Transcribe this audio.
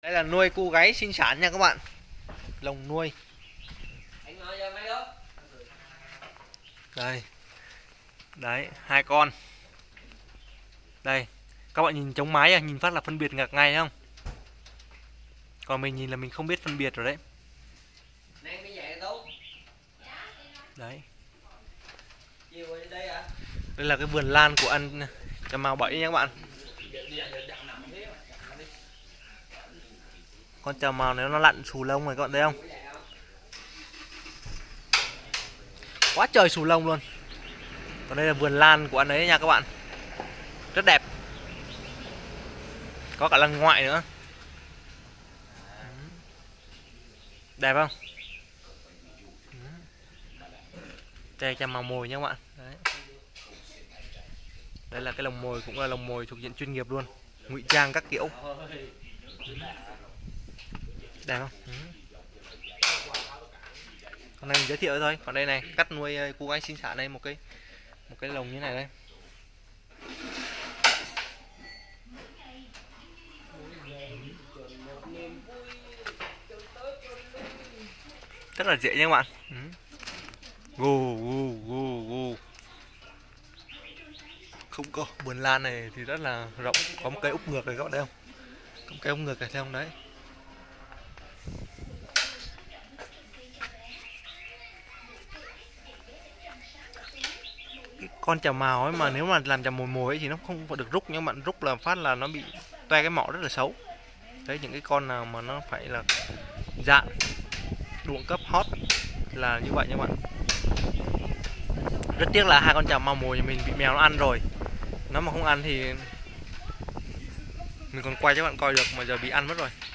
Đây là nuôi cu gáy sinh sản nha các bạn. Lồng nuôi. Đây. Đấy, 2 con. Đây, các bạn nhìn trống mái nhìn phát là phân biệt ngạc ngay không? Còn mình nhìn là mình không biết phân biệt rồi đấy. Đấy. Đây là cái vườn lan của anh Cà Mau 7 nha các bạn. Con Cà Mau nếu nó lặn xù lông rồi các bạn thấy không? Quá trời xù lông luôn. Còn đây là vườn lan của anh ấy nha các bạn. Rất đẹp. Có cả lăng ngoại nữa. Đẹp không? Đây Cà Mau mồi nha các bạn. Đấy. Đây là cái lồng mồi, cũng là lồng mồi thuộc diện chuyên nghiệp luôn. Ngụy trang các kiểu. Đẹp không? Con này mình giới thiệu thôi. Còn đây này, cắt nuôi cu gáy sinh sản đây, một cái lồng như này đây. Rất là dễ nha các bạn. Gu gu gu gu. Không có vườn lan này thì rất là rộng, có một cây úp ngược này các bạn thấy không? Có một cây úp ngược này thấy không đấy? Cái con chào mào ấy mà nếu mà làm chào mồi mồi ấy thì nó không phải được rút, nhưng bạn rút là phát là nó bị toe cái mỏ rất là xấu. Đấy, những cái con nào mà nó phải là dạng đuộng cấp hot là như vậy nha bạn. Rất tiếc là 2 con chào mào mồi mình bị mèo nó ăn rồi. Nó mà không ăn thì mình còn quay cho bạn coi được, mà giờ bị ăn mất rồi.